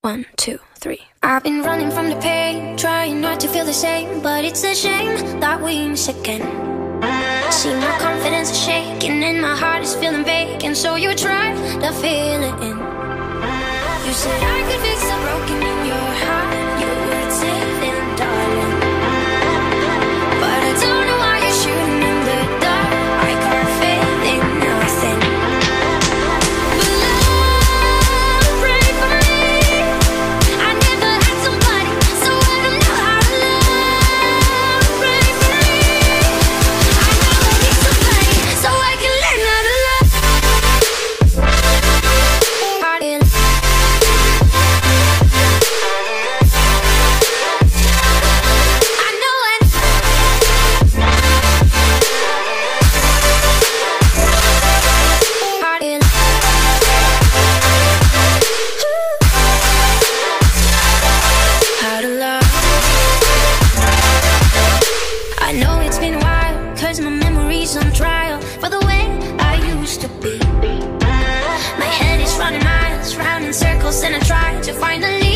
1, 2, 3. I've been running from the pain, trying not to feel the same, but it's a shame that we miss again. See, my confidence is shaking and my heart is feeling vacant, so you try to fill it in. You said I could fix the broken in your heart, you would save it, darling. But I don't know why you're shooting in the dark. I can't faith in nothing. But love, pray for me. I never had somebody, so I don't know how to love. Pray for me. I know I need somebody, so I can learn how to love. I know it's been a while, cause my memory's on trial for the way I used to be. My head is running miles, round in circles, and I try to finally